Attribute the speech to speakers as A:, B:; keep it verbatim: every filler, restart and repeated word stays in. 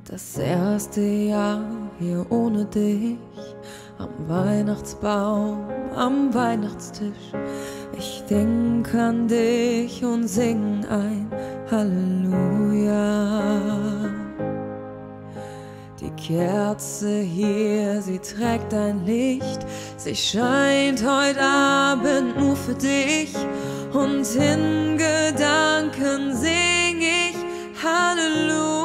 A: Das erste Jahr hier ohne dich, am Weihnachtsbaum, am Weihnachtstisch. Ich denk an dich und sing ein Halleluja. Die Kerze hier, sie trägt ein Licht. Sie scheint heute Abend nur für dich. Und in Gedanken sing ich Halleluja.